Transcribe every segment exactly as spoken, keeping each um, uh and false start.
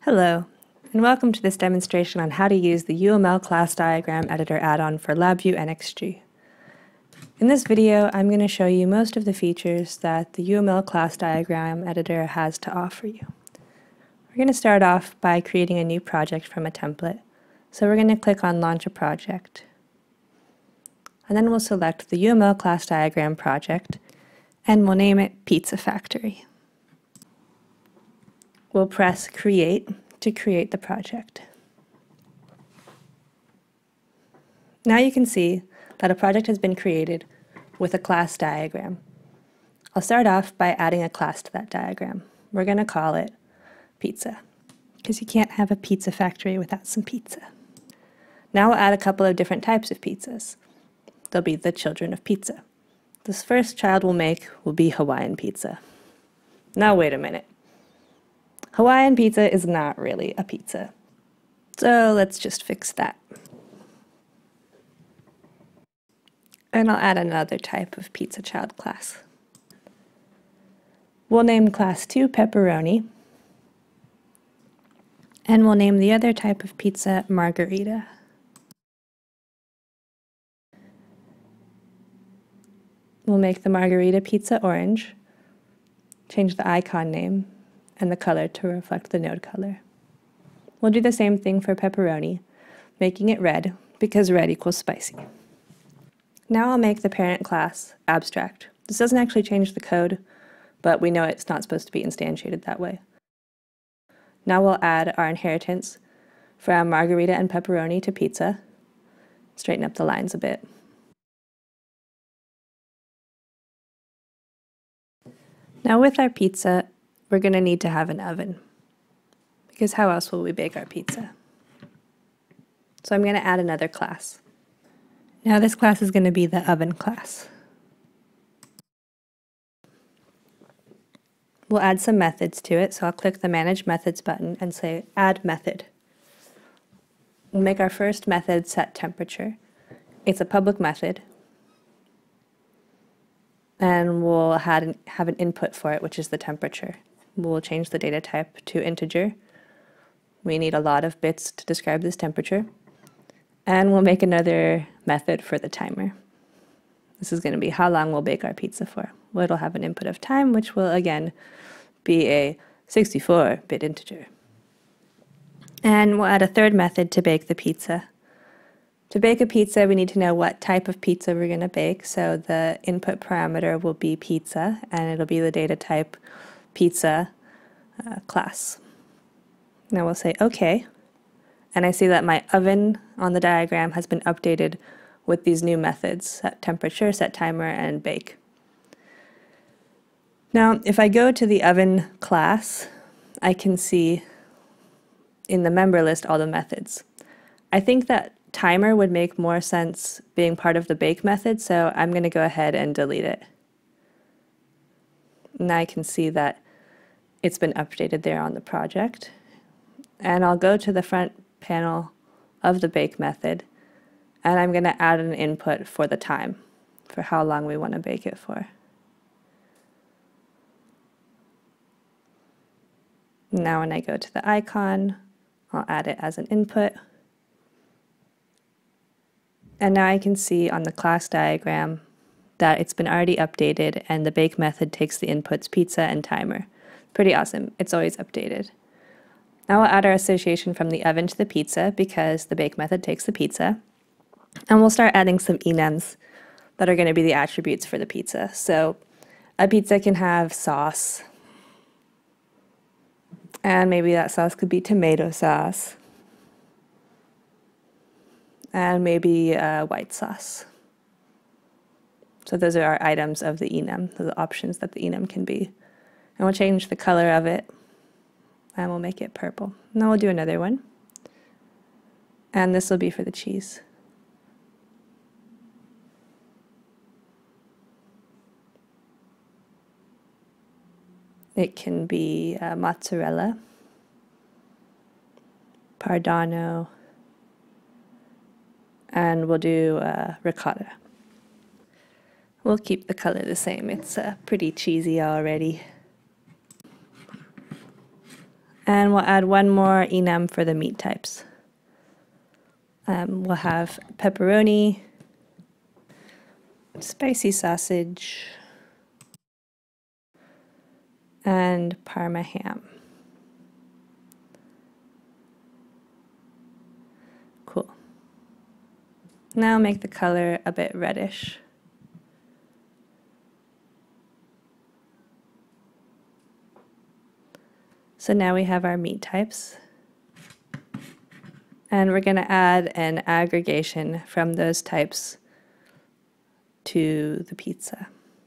Hello, and welcome to this demonstration on how to use the U M L Class Diagram Editor add-on for LabVIEW N X G. In this video, I'm going to show you most of the features that the U M L Class Diagram Editor has to offer you. We're going to start off by creating a new project from a template. So we're going to click on Launch a Project. And then we'll select the U M L Class Diagram project, and we'll name it Pizza Factory. We'll press Create to create the project. Now you can see that a project has been created with a class diagram. I'll start off by adding a class to that diagram. We're going to call it Pizza, because you can't have a pizza factory without some pizza. Now we'll add a couple of different types of pizzas. They'll be the children of pizza. This first child we'll make will be Hawaiian pizza. Now wait a minute. Hawaiian pizza is not really a pizza. So let's just fix that. And I'll add another type of pizza child class. We'll name class two pepperoni. And we'll name the other type of pizza margarita. We'll make the margarita pizza orange, change the icon name and the color to reflect the node color. We'll do the same thing for pepperoni, making it red because red equals spicy. Now I'll make the parent class abstract. This doesn't actually change the code, but we know it's not supposed to be instantiated that way. Now we'll add our inheritance from margarita and pepperoni to pizza. Straighten up the lines a bit. Now with our pizza, we're going to need to have an oven, because how else will we bake our pizza? So I'm going to add another class. Now this class is going to be the oven class. We'll add some methods to it, so I'll click the Manage Methods button and say Add Method. We'll make our first method set temperature. It's a public method, and we'll have an, have an input for it, which is the temperature. We'll change the data type to integer. We need a lot of bits to describe this temperature. And we'll make another method for the timer. This is going to be how long we'll bake our pizza for. Well, it'll have an input of time, which will again be a sixty-four bit integer. And we'll add a third method to bake the pizza. To bake a pizza, we need to know what type of pizza we're going to bake. So the input parameter will be pizza, and it'll be the data type pizza uh, class. Now we'll say OK, and I see that my oven on the diagram has been updated with these new methods: set temperature, set timer, and bake. Now if I go to the oven class, I can see in the member list all the methods. I think that timer would make more sense being part of the bake method, so I'm going to go ahead and delete it. Now I can see that it's been updated there on the project. And I'll go to the front panel of the bake method, and I'm going to add an input for the time, for how long we want to bake it for. Now when I go to the icon, I'll add it as an input. And now I can see on the class diagram that it's been already updated, and the bake method takes the inputs pizza and timer. Pretty awesome. It's always updated. Now we'll add our association from the oven to the pizza, because the bake method takes the pizza. And we'll start adding some enums that are going to be the attributes for the pizza. So a pizza can have sauce, and maybe that sauce could be tomato sauce, and maybe uh, white sauce. So those are our items of the enum, the options that the enum can be. And we'll change the color of it, and we'll make it purple. Now we'll do another one, and this will be for the cheese. It can be uh, mozzarella, Pardano, and we'll do uh, ricotta. We'll keep the color the same. It's uh, pretty cheesy already. And we'll add one more enum for the meat types. Um, we'll have pepperoni, spicy sausage, and Parma ham. Cool. Now make the color a bit reddish. So now we have our meat types. And we're going to add an aggregation from those types to the pizza.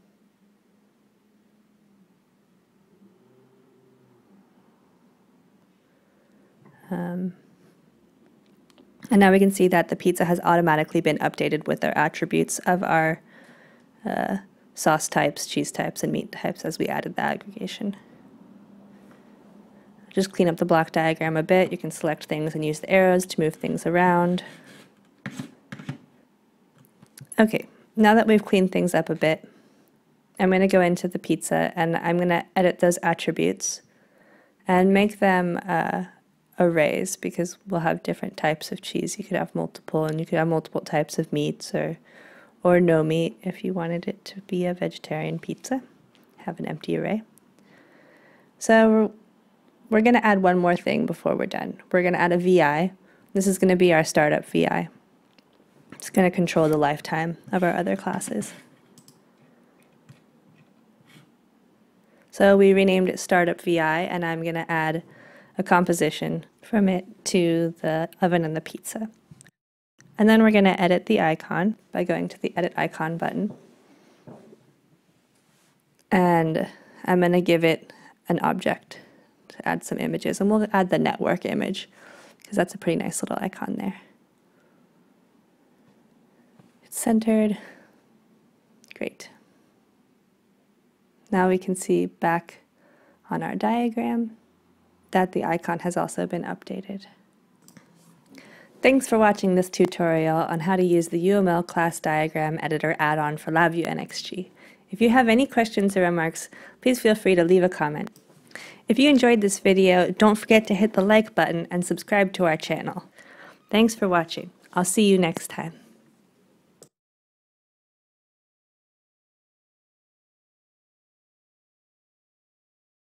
Um, and now we can see that the pizza has automatically been updated with our attributes of our uh, sauce types, cheese types, and meat types as we added the aggregation. Just clean up the block diagram a bit. You can select things and use the arrows to move things around. Okay, now that we've cleaned things up a bit, I'm going to go into the pizza and I'm going to edit those attributes and make them uh, arrays, because we'll have different types of cheese. You could have multiple, and you could have multiple types of meats, or or no meat if you wanted it to be a vegetarian pizza. Have an empty array. So we're, we're going to add one more thing before we're done. We're going to add a V I. This is going to be our startup V I. It's going to control the lifetime of our other classes. So we renamed it startup V I, and I'm going to add a composition from it to the oven and the pizza. And then we're going to edit the icon by going to the Edit Icon button. And I'm going to give it an object to add some images. And we'll add the network image, because that's a pretty nice little icon there. It's centered. Great. Now we can see back on our diagram that the icon has also been updated. Thanks for watching this tutorial on how to use the U M L Class Diagram Editor Add-on for LabVIEW N X G. If you have any questions or remarks, please feel free to leave a comment. If you enjoyed this video, don't forget to hit the like button and subscribe to our channel. Thanks for watching. I'll see you next time.